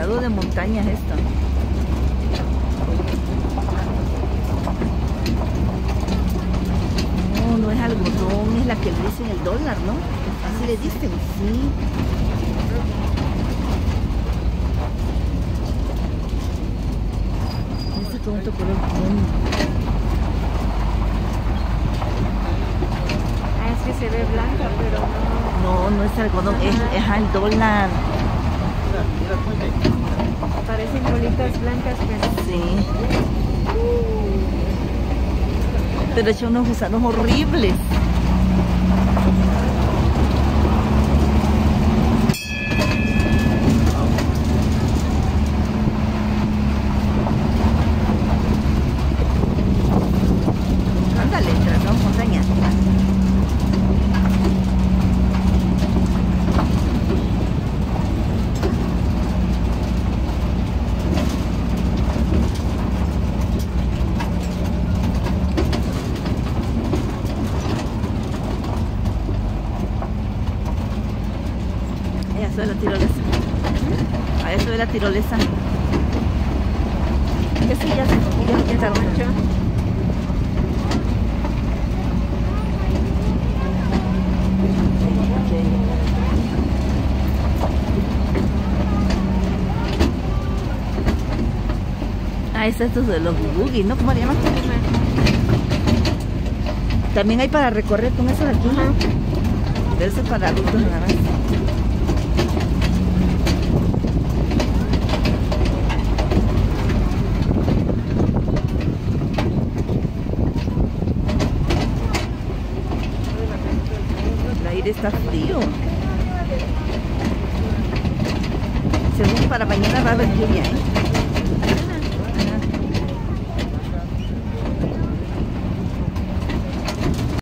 calzado de montaña es esto. No, no es algodón, es la que le dicen el dólar, ¿no? Así le dicen, sí. Ese tonto color tiene. Ah, es que se ve blanca, pero no. No, no es algodón, es el dólar. Parecen bolitas blancas, pero... Sí. Pero hecho unos gusanos horribles. Ándale, trazón montaña. Eso de la tirolesa. A eso de la tirolesa. Ese ya está mucho. Ah, es estos de los buggy, ¿no? ¿Cómo le llaman? También hay para recorrer con eso de aquí. Pero eso es para adultos nada más. El aire está frío. Según para mañana va a haber lluvia, ¿eh?